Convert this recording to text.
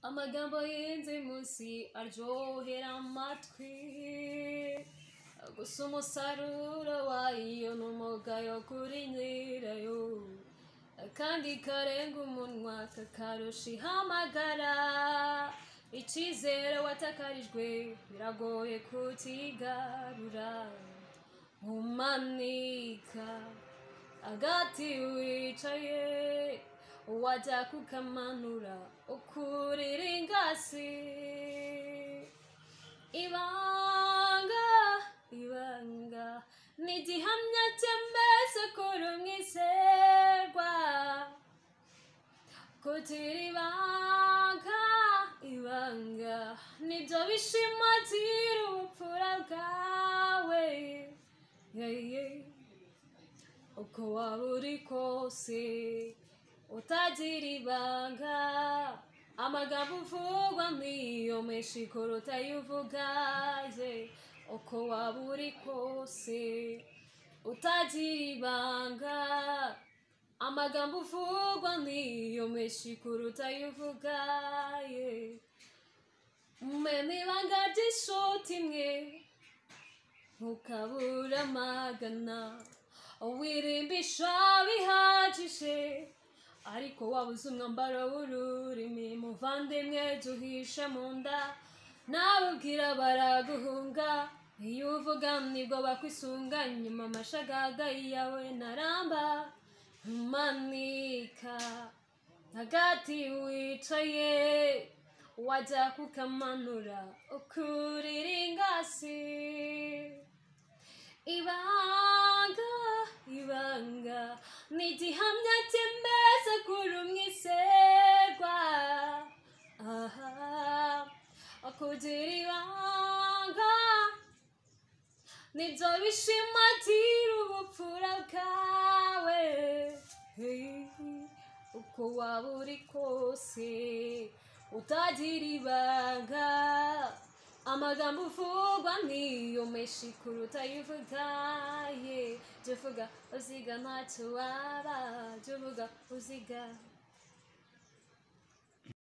amagambo y'inzimuzi aryohera amatwi, gusa umusaruro wayo n'umugayo kuri nyirayo, kandi karenga umunwa kakarusha ihamagara. Icyizere watakarijwe biragoye kutigarura. Umanika agati wicaye, wajya kukamanura ukurira ingasi. Ibanga ni igihamya cyemeza kuri umwizerwa. Kugira ibanga nibyo bishimangira ubupfura bwawe. Uko waba uri kose utagira ibanga, amagambo uvugwa niyo menshi kuruta ayo uvugaye. Uko waba uri kose utagira ibanga, amagambo uvugwa niyo menshi kuruta ayo uvugaye. Mumena ibanga ry'inshuti imwe ntukabura amagana, wirimbisha bihagije ariko wabuze umwambaro w'ururimi. Muvandimwe duhishe mu nda, nawe ubwira baraguhunga. Iyo uvuga nibwo bakwisunga, nyuma amashagaga yawe ntaramba. Umanika hagati wicaye, wajya kukamanura ukurira ingasi. Ibanga ni igihamya cyemeza kuri umwizerwa. Kugira ibanga nibyo bishimangira ubupfura bwawe. Uko waba uri kose utagira ibanga, amagambo uvugwa niyo menshi kuruta ayo uvugaye. Jya uvuga uziga ntacyo waba, jya uvuga uziga.